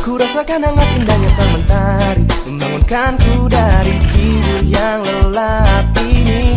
Ku rasakan hangat indahnya sang mentari membangunkanku dari tidur yang lelap ini.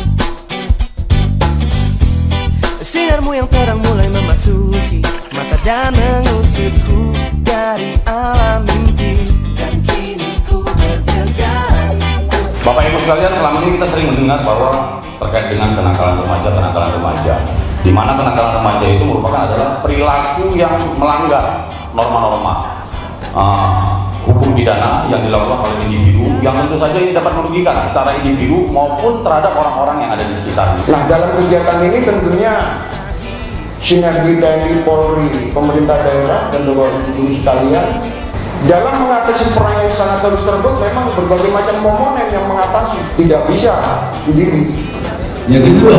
Sinarmu yang terang mulai memasuki mata dan mengusirku dari alam mimpi. Dan kini ku bergegas. Bapak Ibu sekalian, selama ini kita sering mendengar bahwa terkait dengan kenakalan remaja, di mana kenakalan remaja itu merupakan adalah perilaku yang melanggar norma-norma hukum pidana yang dilakukan oleh individu, yang tentu saja ini dapat merugikan secara individu maupun terhadap orang-orang yang ada di sekitarnya. Nah, dalam kegiatan ini tentunya sinergi TNI, Polri, pemerintah daerah dan Bapak Ibu sekalian dalam mengatasi perang yang sangat terus tersebut memang berbagai macam komponen yang mengatasi, tidak bisa sendiri. Yang kedua,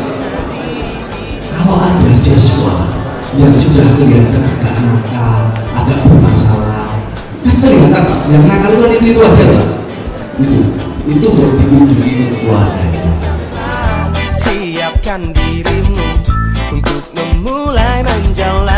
kalau ada siswa yang sudah kelihatan agak nakal, agak bermasalah, kan kelihatan yang nakal itu aja lah. Itu baru dikunjungi keluarga. Siapkan dirimu untuk memulai menjalani